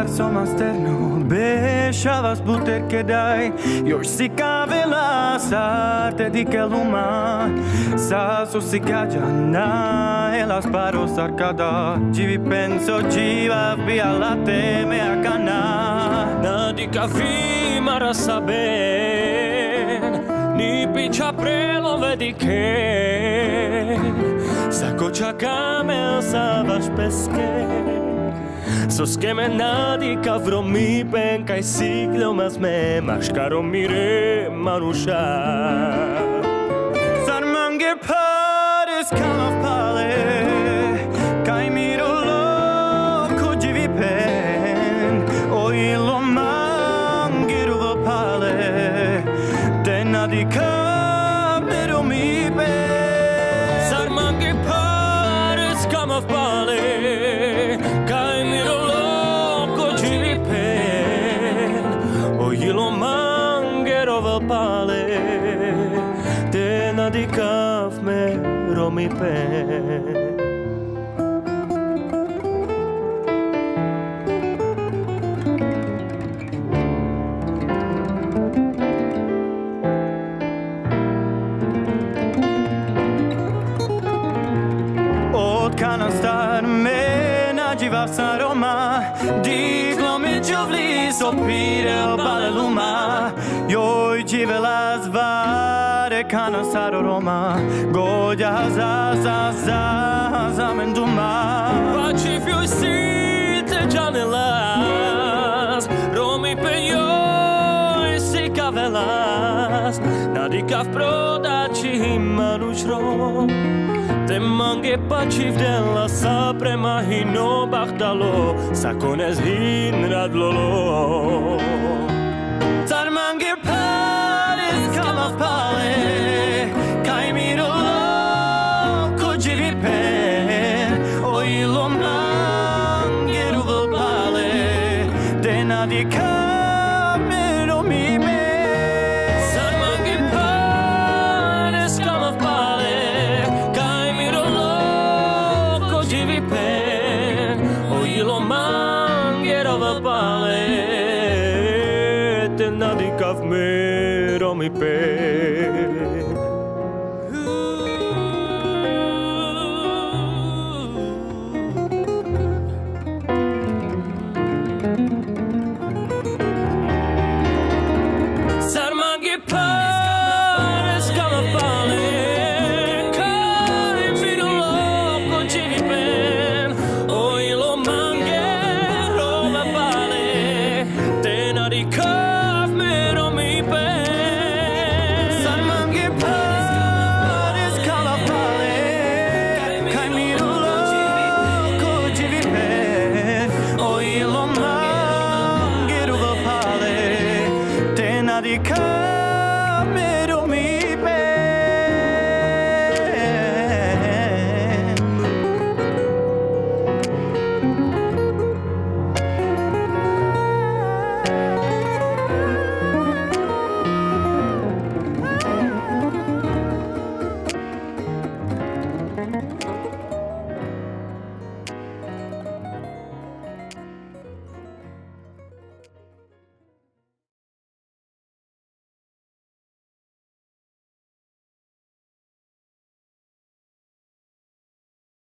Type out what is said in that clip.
verso masterno, beshavas buter che dai, još si kavila sa te di que luma, sa su si na e las paros arcada, jivi penso jiva via la te me akana, na di kafi mara saben, ni picha prelo vedi che, sa kocha kamel sa vaš peske. Sos que me nadi kavro mi pen kai siglo mas me mashkaro mire manusha Sarmanger pares kalaf pale kai miro lo kujivi pen oi lo mangiru vo pale te nadi kavro mi pen Sarmanger pares kalaf pale kai miro Ilo mangero vel pale te nadikav me romi pen Od kanastar me nađiva sa Roma Diglo mi čuvli sopire bale luma Joj čivela zvare kanastar Roma Godja za menduma Pači fjoj si te janelas Romi pe joj si kavelas Nadikav prodači manuš rom Te mange pači vdela sa prema hino bahtalo Sa konez hin radlolo Tar mange pares kalaf pale Kaj mi rolo kujivi pen Oj lo mange ruvel pale De nadika me romi me Ilo mangero vel pale te nadikav me romi pen